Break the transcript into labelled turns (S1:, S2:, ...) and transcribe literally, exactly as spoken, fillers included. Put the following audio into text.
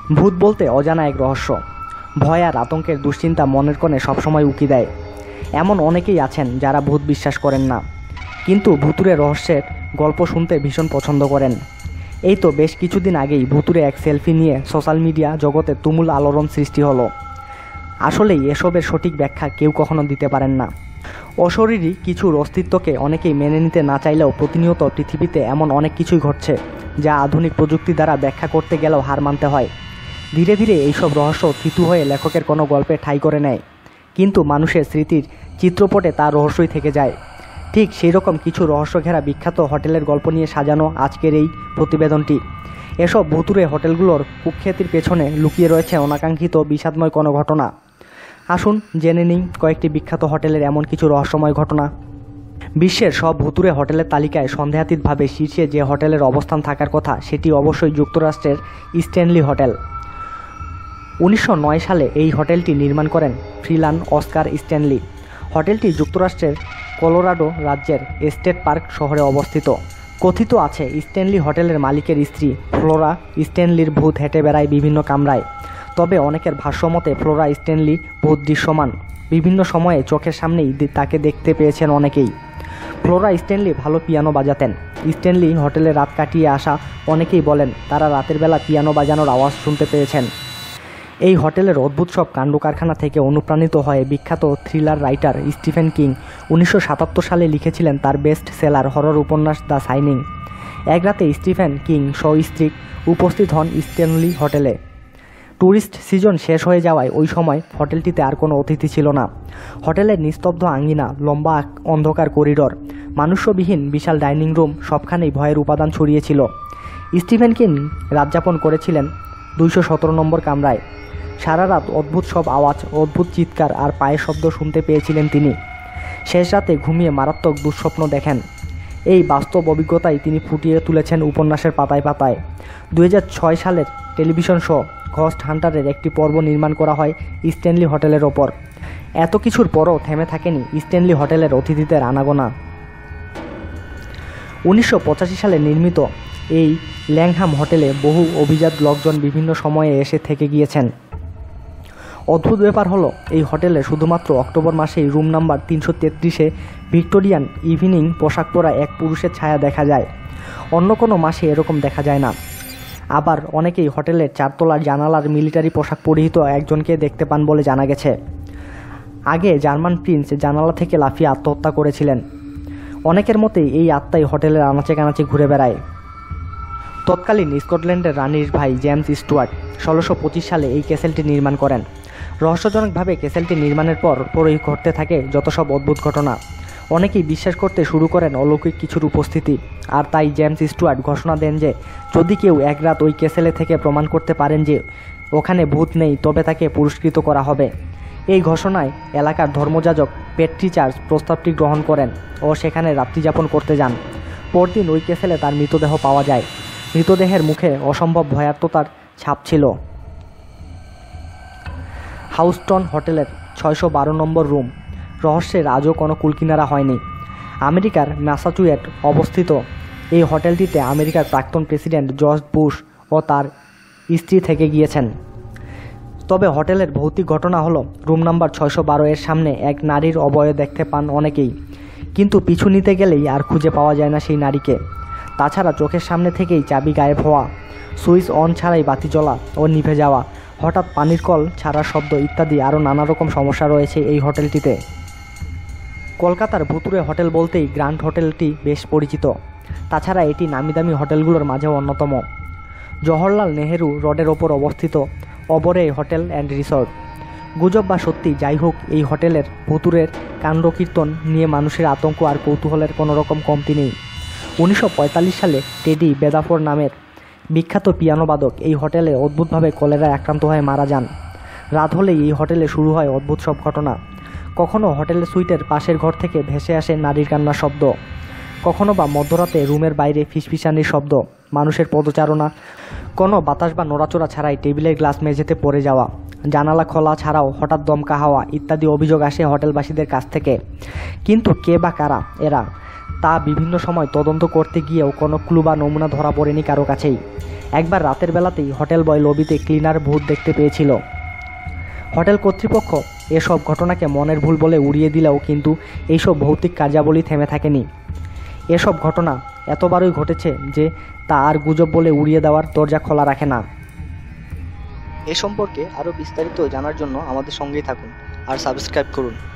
S1: ভূত বলতে অজানা এক রহস্য, ভয় আর আতঙ্কের দুশ্চিন্তা মনের কোণে সবসময় উকি দেয়। এমন অনেকেই আছেন যারা ভূত বিশ্বাস করেন না, কিন্তু ভুতুরে রহস্যের গল্প শুনতে ভীষণ পছন্দ করেন। এই তো বেশ কিছুদিন আগেই ভুতুরে এক সেলফি নিয়ে সোশ্যাল মিডিয়া জগতে তুমুল আলোড়ন সৃষ্টি হলো। আসলেই এসবের সঠিক ব্যাখ্যা কেউ কখনো দিতে পারেন না। অশরীরী কিছুর অস্তিত্বকে অনেকেই মেনে নিতে না চাইলেও প্রতিনিয়ত পৃথিবীতে এমন অনেক কিছুই ঘটছে যা আধুনিক প্রযুক্তি দ্বারা ব্যাখ্যা করতে গেলেও হার মানতে হয়। ধীরে ধীরে এইসব রহস্য থিতু হয়ে লেখকের কোনো গল্পে ঠাঁই করে নেয়, কিন্তু মানুষের স্মৃতির চিত্রপটে তার রহস্যই থেকে যায়। ঠিক সেই রকম কিছু রহস্য ঘেরা বিখ্যাত হোটেলের গল্প নিয়ে সাজানো আজকের এই প্রতিবেদনটি। এসব ভুতুরে হোটেলগুলোর কুখ্যাতির পেছনে লুকিয়ে রয়েছে অনাকাঙ্ক্ষিত বিষাদময় কোনো ঘটনা। আসুন জেনে নিই কয়েকটি বিখ্যাত হোটেলের এমন কিছু রহস্যময় ঘটনা। বিশ্বের সব ভুতুরে হোটেলের তালিকায় সন্দেহাতীতভাবে শীর্ষে যে হোটেলের অবস্থান থাকার কথা সেটি অবশ্যই যুক্তরাষ্ট্রের স্ট্যানলি হোটেল। উনিশশো নয় সালে এই হোটেলটি নির্মাণ করেন ফ্রিল্যান্ড অস্কার স্ট্যানলি। হোটেলটি যুক্তরাষ্ট্রের কলোরাডো রাজ্যের এস্টেট পার্ক শহরে অবস্থিত। কথিত আছে স্ট্যানলি হোটেলের মালিকের স্ত্রী ফ্লোরা স্ট্যানলির ভূত হেঁটে বেড়ায় বিভিন্ন কামরায়। তবে অনেকের ভাষ্যমতে ফ্লোরা স্ট্যানলি ভূত দৃশ্যমান, বিভিন্ন সময়ে চোখের সামনেই তাকে দেখতে পেয়েছেন অনেকেই। ফ্লোরা স্ট্যানলি ভালো পিয়ানো বাজাতেন। স্ট্যানলি হোটেলে রাত কাটিয়ে আসা অনেকেই বলেন তারা রাতের বেলা পিয়ানো বাজানোর আওয়াজ শুনতে পেয়েছেন। এই হোটেলের অদ্ভুত সব কাণ্ড কারখানা থেকে অনুপ্রাণিত হয়ে বিখ্যাত থ্রিলার রাইটার স্টিফেন কিং উনিশশো সাতাত্তর সালে লিখেছিলেন তার বেস্ট সেলার হরর উপন্যাস দ্য সাইনিং। এক রাতে স্টিফেন কিং সস্ত্রীক উপস্থিত হন স্ট্যানলি হোটেলে। ট্যুরিস্ট সিজন শেষ হয়ে যাওয়ায় ওই সময় হোটেলটিতে আর কোনো অতিথি ছিল না। হোটেলের নিস্তব্ধ আঙ্গিনা, লম্বা অন্ধকার করিডোর, মানুষ্যবিহীন বিশাল ডাইনিং রুম, সবখানেই ভয়ের উপাদান ছড়িয়েছিল। স্টিফেন কিং রাতযাপন করেছিলেন দুইশো সতেরো নম্বর কামরায়। সারা রাত অদ্ভুত সব আওয়াজ, অদ্ভুত চিৎকার আর পায়ের শব্দ শুনতে পেয়েছিলেন তিনি। শেষ রাতে ঘুমিয়ে মারাত্মক দুঃস্বপ্ন দেখেন। এই বাস্তব অভিজ্ঞতাই তিনি ফুটিয়ে তুলেছেন উপন্যাসের পাতায় পাতায়। দুই হাজার ছয় সালের টেলিভিশন শো ঘোস্ট হান্টারের একটি পর্ব নির্মাণ করা হয় স্ট্যানলি হোটেলের ওপর। এত কিছুর পরও থেমে থাকেনি স্ট্যানলি হোটেলের অতিথিদের আনাগোনা। উনিশশো পঁচাশি সালে নির্মিত এই ল্যাংহাম হোটেলে বহু অভিজাত লোকজন বিভিন্ন সময়ে এসে থেকে গিয়েছেন। অদ্ভুত ব্যাপার হলো এই হোটেলে শুধুমাত্র অক্টোবর মাসেই রুম নাম্বার তিনশো তেত্রিশে ভিক্টোরিয়ান ইভিনিং পোশাক পরা এক পুরুষের ছায়া দেখা যায়। অন্য কোনো মাসে এরকম দেখা যায় না। আবার অনেকেই হোটেলের চারতলার জানালার মিলিটারি পোশাক পরিহিত একজনকে দেখতে পান বলে জানা গেছে। আগে জার্মান প্রিন্স জানালা থেকে লাফিয়ে আত্মহত্যা করেছিলেন। অনেকের মতেই এই আত্মাই হোটেলের আনাচে কানাচে ঘুরে বেড়ায়। তৎকালীন স্কটল্যান্ডের রানীর ভাই জেমস স্টুয়ার্ট ষোলোশো পঁচিশ সালে এই ক্যাসেলটি নির্মাণ করেন। রহস্যজনকভাবে ক্যাসেলটি নির্মাণের পর পরই ঘটতে থাকে যত সব অদ্ভুত ঘটনা। অনেকেই বিশ্বাস করতে শুরু করেন অলৌকিক কিছুর উপস্থিতি, আর তাই জেমস স্টুয়ার্ট ঘোষণা দেন যে যদি কেউ এক রাত ওই ক্যাসেলে থেকে প্রমাণ করতে পারেন যে ওখানে ভূত নেই তবে তাকে পুরস্কৃত করা হবে। এই ঘোষণায় এলাকার ধর্মযাজক পেট্রি চার্চ প্রস্তাবটি গ্রহণ করেন ও সেখানে রাত্রিযাপন করতে যান। পরদিন ওই ক্যাসেলে তার মৃতদেহ পাওয়া যায়। মৃতদেহের মুখে অসম্ভব ভয়ার্ততার ছাপ ছিল। হাউস্টন হোটেলের ছয়শো বারো নম্বর রুম রহস্যের আজও কোনো কুলকিনারা হয়নি। আমেরিকার ম্যাসাচুয়েট অবস্থিত এই হোটেলটিতে আমেরিকার প্রাক্তন প্রেসিডেন্ট জর্জ বুশ ও তার স্ত্রী থেকে গিয়েছেন। তবে হোটেলের ভৌতিক ঘটনা হলো রুম নাম্বার ছয়শো বারো এর সামনে এক নারীর অবয়ব দেখতে পান অনেকেই, কিন্তু পিছু নিতে গেলেই আর খুঁজে পাওয়া যায় না সেই নারীকে। তাছাড়া চোখের সামনে থেকেই চাবি গায়েব হওয়া, সুইচ অন ছাড়াই বাতি জ্বলা ও নিভে যাওয়া, হঠাৎ পানির কল ছাড়ার শব্দ ইত্যাদি আরও নানা রকম সমস্যা রয়েছে এই হোটেলটিতে। কলকাতার ভুতুরে হোটেল বলতেই গ্র্যান্ড হোটেলটি বেশ পরিচিত। তাছাড়া এটি নামিদামি হোটেলগুলোর মাঝেও অন্যতম। জওহরলাল নেহেরু রোডের ওপর অবস্থিত অবরে হোটেল অ্যান্ড রিসর্ট। গুজব বা সত্যি যাই হোক, এই হোটেলের ভুতুরের কাণ্ডকীর্তন নিয়ে মানুষের আতঙ্ক আর কৌতূহলের কোনো রকম কমতি নেই। উনিশশো পঁয়তাল্লিশ সালে টেডি বেদাফোর নামের বিখ্যাত পিয়ানোবাদক এই হোটেলে অদ্ভুতভাবে কলেরায় আক্রান্ত হয়ে মারা যান। রাত হলেই এই হোটেলে শুরু হয় অদ্ভুত সব ঘটনা। কখনো হোটেলের সুইটের পাশের ঘর থেকে ভেসে আসে নারীর কান্নার শব্দ, কখনো বা মধ্যরাতে রুমের বাইরে ফিসফিসানির শব্দ, মানুষের পদচারণা, কোনো বাতাস বা নড়াচড়া ছাড়াই টেবিলের গ্লাস মেঝেতে পড়ে যাওয়া, জানালা খোলা ছাড়াও হঠাৎ দমকা হাওয়া ইত্যাদি অভিযোগ আসে হোটেলবাসীদের কাছ থেকে। কিন্তু কে বা কারা এরা তা বিভিন্ন সময় তদন্ত করতে গিয়েও কোনো ক্লু বা নমুনা ধরা পড়েনি কারো কাছেই। একবার রাতের বেলাতেই হোটেল বয় লবিতে ক্লিনার ভূত দেখতে পেয়েছিল। হোটেল কর্তৃপক্ষ এসব ঘটনাকে মনের ভুল বলে উড়িয়ে দিলেও কিন্তু এইসব ভৌতিক কার্যাবলী থেমে থাকেনি। এসব ঘটনা এতবারই ঘটেছে যে তা আর গুজব বলে উড়িয়ে দেওয়ার দরজা খোলা রাখে না।
S2: এ সম্পর্কে আরও বিস্তারিত জানার জন্য আমাদের সঙ্গেই থাকুন আর সাবস্ক্রাইব করুন।